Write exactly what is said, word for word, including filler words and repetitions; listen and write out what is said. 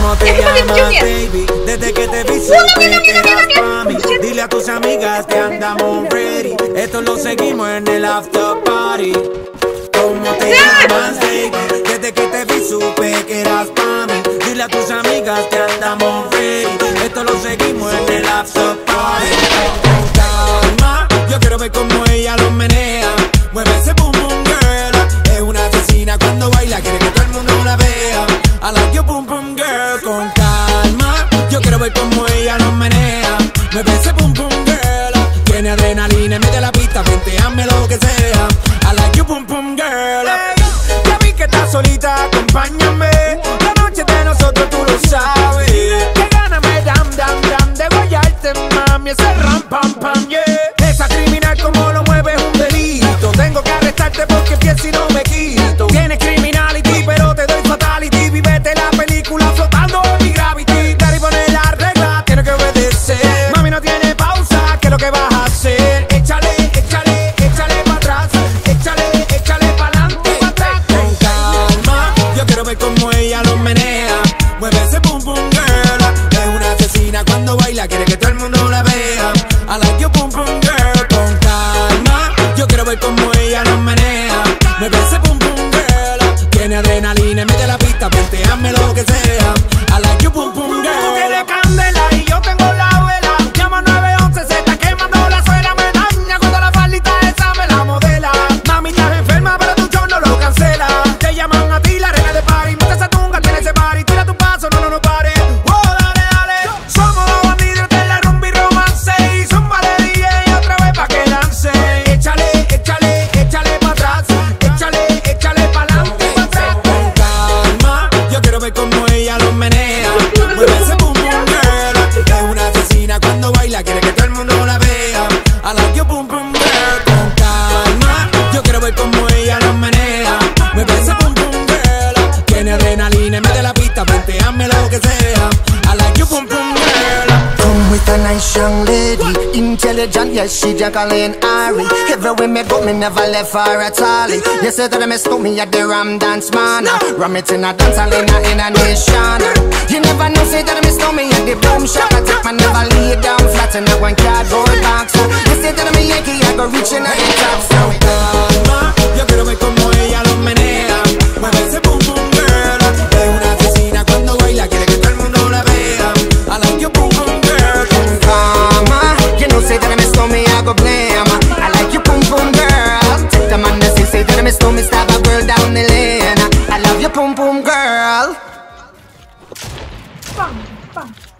¿Cómo te llamas, baby? Desde que te vi supe que eras pa' mí. Dile a tus amigas que andamos ready. Esto lo seguimos en el after party. ¿Cómo te llamas, baby? Desde que te vi supe que eras pa' mí. Dile a tus amigas que andamos ready. Esto lo seguimos en el after party. Con calma, yo quiero ver cómo ella lo menea. Mueve ese boom boom girl. Es una asesina cuando baila, quiere que todo el mundo la vea. I like your boom boom girl. Con calma, yo quiero ver cómo ella lo menea. Mueve ese boom boom girl. Tiene adrenalina en medio de la pista, vente, hazme lo que sea. I like your boom boom girl. Hey, ya vi que estás solita, acompáñame. La noche de nosotros tú lo sabes. Que gana me dam dam dam de guayarte, mami. Ese ram pam pam, yeah. Esa criminal como lo mueve es un delito. Tengo que arrestarte porque pienso si no me quito. Tienes criminality pero te doy fatality. Vivete la película flotando en mi gravity. Dar y poner la regla, tiene que obedecer. Mami no tiene pausa, ¿qué es lo que vas a hacer? Échale, échale, échale pa' atrás. Échale, échale pa'lante, pa' atrás. Con calma, yo quiero ver cómo ella lo menea. Mueve ese boom boom girl. Es una asesina cuando baila, quiere que todo el mundo la vea. I like your boom boom girl. Con calma, yo quiero ver cómo ella lo menea. Mueve ese boom boom girl. Tiene adrenalina en medio de la pista, vente, hazme lo que sea. I like your boom boom girl. Tú tienes candela y yo tengo la vela. Llama nueve once, se está quemando la suela. Me daña cuando la faldita esa me la modela. Mami, estás enferma, pero tu show no lo cancela. Te llaman a ti la reina de party. Monta esa tunga, tiene ese party. Tira tu paso, no, no, no pare. Oh, dale, dale. Somos los bandidos de la rumba y romance. Y zumba de D J otra vez pa' que lance. Échale, échale, échale pa' atrás. Échale, échale pa'lante, pa' atrás. Con calma, yo quiero ver cómo ella lo menea. Mueve ese boom boom girl. Es una asesina cuando baila, quiere que todo el mundo la vea. I like your boom boom girl. Con calma, yo quiero ver cómo ella lo menea. Mueve ese boom boom girl. Tiene adrenalina en medio de la pista, vente, hazme lo que sea. I like your boom boom girl. Come with a nice young lady, intelligent, yes, she Jacqueline Ari. Everywhere me go, me never left her at all. You say that me stole me at the Ram Dance Man. Ram it in a dance hall in a, in a nation. You never know, say that me stole me at the Boom Shop. I take my never lay down flat in a one cardboard box. You say that me Yankee, I go reaching at the top. So calma, yo quiero ver cómo ella lo menea. Mueve ese boom boom girl. Es una asesina cuando baila, quiere que todo el mundo la vea. I like your boom boom girl. Con calma, you know say that me stole me, I go blame. I like your boom boom girl. Take the man that say, say that me stole me, stab a girl down the lane. I love your boom boom girl. Pam, pam.